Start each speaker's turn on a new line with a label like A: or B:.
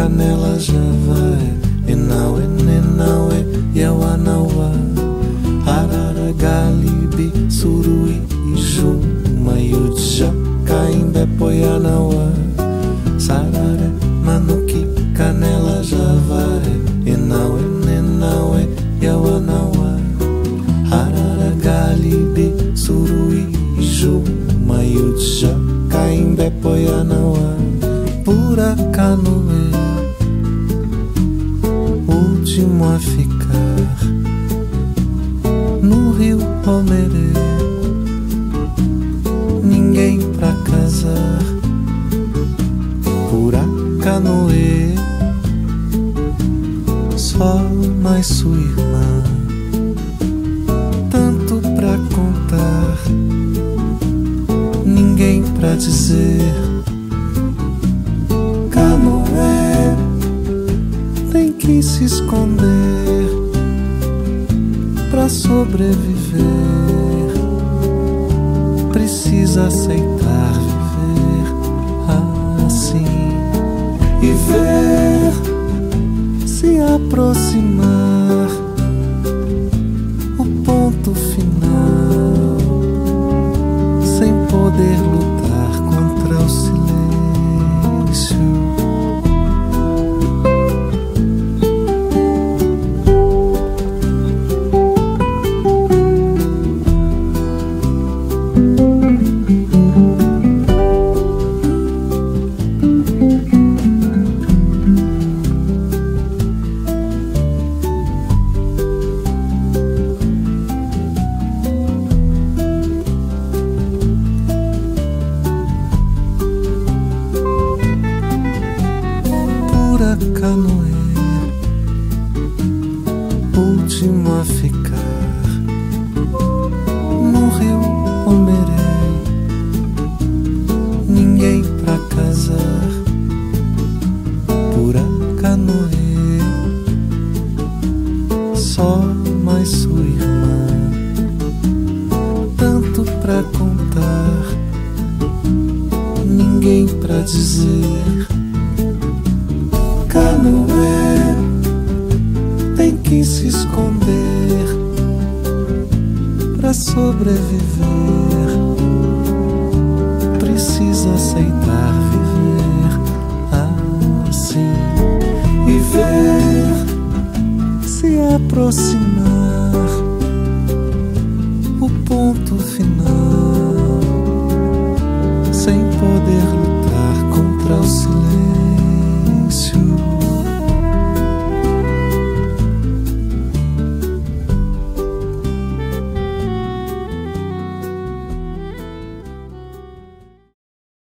A: canela já vai. Enauê, nenauê, Yauanaua, Arara, Galibi, Suruí, Iju, Maiudja, Caimbé, Poianaua, Sararé, Manuki, canela já vai. Enauê, nenauê, Yauanaua, Arara, Galibi, Suruí, Iju, Maiudja, Caimbé, Poianaua, Puracanoê, último a ficar no rio Palmerê, ninguém pra casar. Puracanoê, só mais sua irmã, tanto pra contar, ninguém pra dizer. Canoê tem que se esconder pra sobreviver, precisa aceitar viver assim e ver se aproximar o ponto final, sem poder lutar contra o silêncio. Canoê, último a ficar no rio Palmerê, ninguém pra casar. Puracanoê, só mais sua irmã, tanto pra contar, ninguém pra dizer. Canoê tem que se esconder pra sobreviver, precisa aceitar viver assim e ver se aproximar o ponto final,